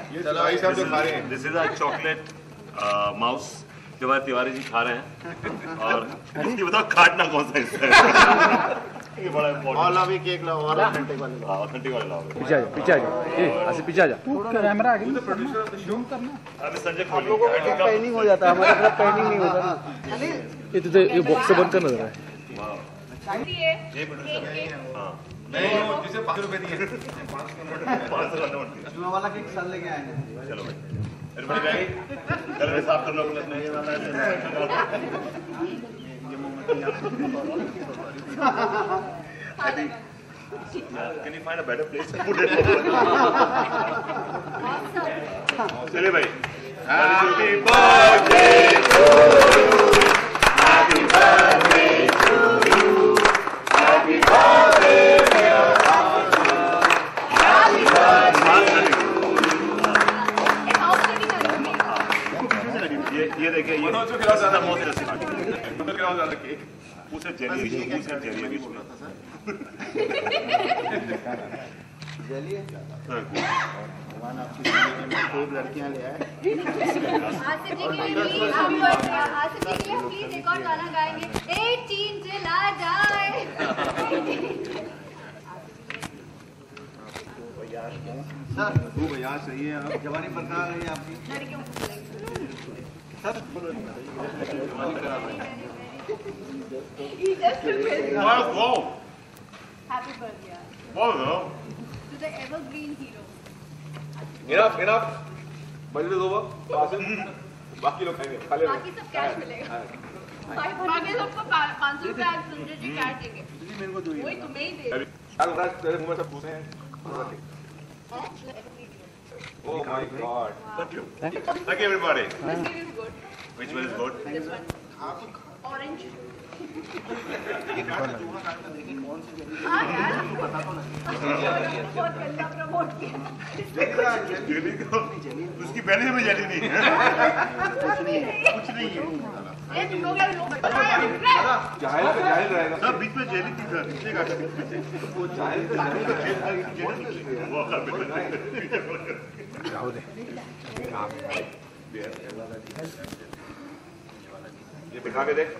चलो भाई साहब जो खा रहे हैं। This is a chocolate mousse जो हमारे तिवारी जी खा रहे हैं और ये बताओ काटना कौन सा हिस्सा है? ये बड़ा इम्पोर्टेंट। और लाओ केक लाओ और ऑथेंटिक वाले लाओ। ऑथेंटिक वाले लाओ। पीछे आ ए ऐसे पीछे आ जा। तू कैमरा आगे जूम करना। अभी संजय हम लोगों को पैनिंग हो जाता है, हमारे तरफ पैनिंग नहीं होता ना। ये तुझे ये बॉक्स से बंद करना जरा। ये प्रोड्यूसर हां नहीं वो जिसे 5 रुपए दिए 500 का नोट। जुआ वाला केक साल लेके आए हैं। चलो भाई एवरीबॉडी रेडी? कल में साफ कर लो अपने ये वाला है। I think can you find a better place to put it? चलिए भाई Happy birthday to you Happy birthday to you Happy birthday dear Happy birthday ये देखिए ये तो खिलाओ ज्यादा बहुत टेस्टी तो खिलाओ ज्यादा केक उसे जेली बीच में जेली है भगवान आपकी जिंदगी में खूब लड़कियां ले आए। आसिफ जी के लिए प्लीज एक और गाना गाएंगे। एक चीन चला जाए। वो भैया सही है आप जवानी बरकरार रही है आपकी। लड़कियों को Happy birthday to the evergreen hero. enough budget दो बाकी लोग खाएंगे खा ले। बाकी सब कैश मिलेगा। बाकी सबको 500 रुपए आज संजय जी कैश देंगे। मेरे को दो वही तुम्हें ही दे। तेरे मुंह में सब घुसे हैं। Oh my God! Thank you everybody. This is good. Which one is good? This one. Orange. हाँ यार। बहुत गंदा प्रमोट किया। जेली को उसकी पहले में जेली नहीं है। कुछ नहीं है। ये तुम लोग जाहिल रहेगा। सब बीच में जेली थी सर नीचे का वो जाहिल जाओ दे। ये दिखा के देख।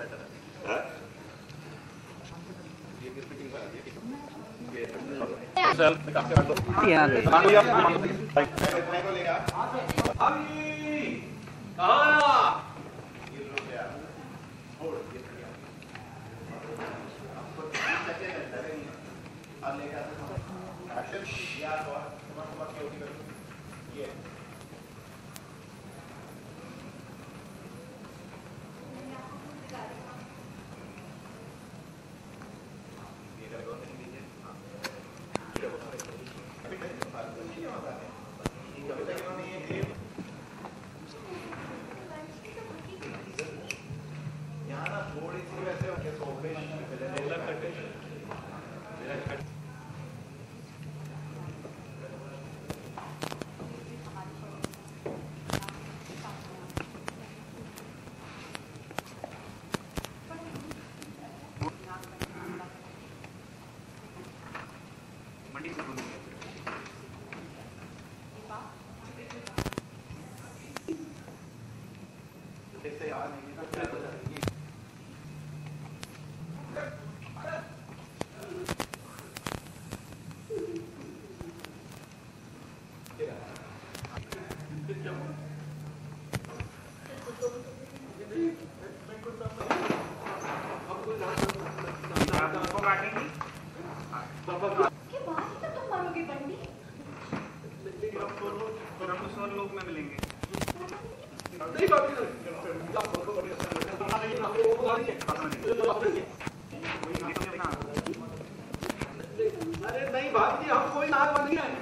लोग में मिलेंगे। अरे नहीं भाभी हम कोई नाक बंद नहीं है।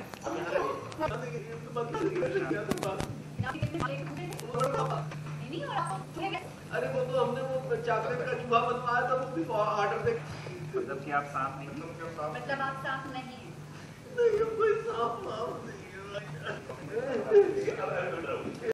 अरे वो तो हमने वो चॉकलेट का चूहा बनवाया था वो भी ऑर्डर दे। मतलब कि आप साफ नहीं। मतलब आप साफ नहीं हैं। नहीं कोई साफ नहीं है।